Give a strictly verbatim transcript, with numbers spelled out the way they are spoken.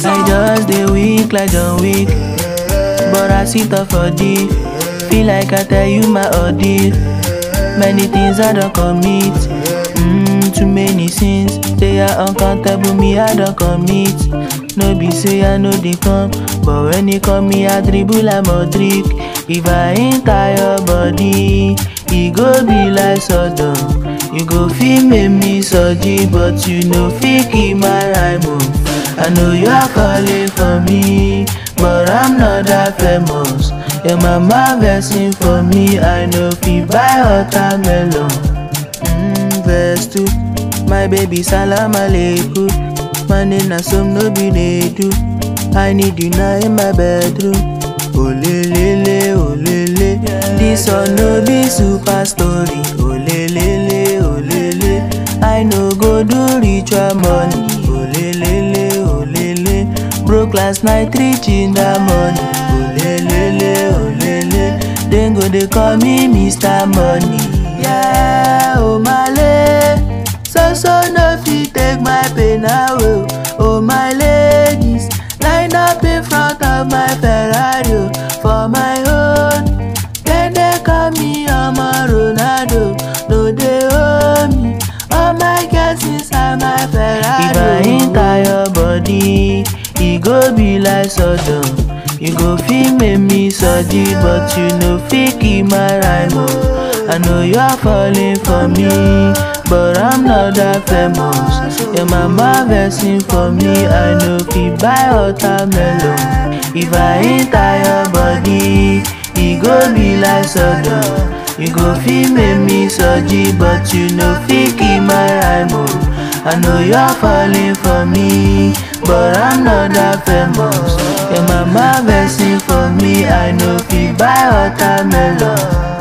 I just dey weak like John Wick, but I sit up for deep. Feel like I tell you my ordeal. Many things I don't commit, mm, too many sins. They are uncountable, me I don't commit. No be say I know they come, but when they come me I dribble like Modric. If I enter your body, it go be like Sodom. You go feel make me surgery, but you know fit keep my rhyme. Oh. I know you are calling for me, but I'm not that famous. Your mama versing for me, I know fit buy watermelon. Mm, verse two, my baby salam aleikum. My name na some no be they do. I need you now in my bedroom. Oh lele, oh lele. This one no be super story. Oh lele, oh lele. I no go do ritual money. Oh lele, oh lele. Broke last night, rich in the morning. Oh lele, oh lele. Then go they call me Mister Money. Yeah, oh my lady. So so no fit take my pain away. Oh my ladies, line up in front of my Ferrari for my own. Then they call me Omo Ronaldo. No they owe me. All my girls inside my Ferrari. If I enter your body, it go be like Sodom. You go feel make me surgery, but you know fit keep my rhyme. Oh. I know you are falling for me, but I'm not that famous. Your mama versing for me, I know fit buy watermelon. If I enter your body, it go be like Sodom. You go feel make me surgery, but you know fit keep my rhyme. Oh. I know you are falling for me, but I'm not that famous. Your mama versing for me, I know fit buy watermelon.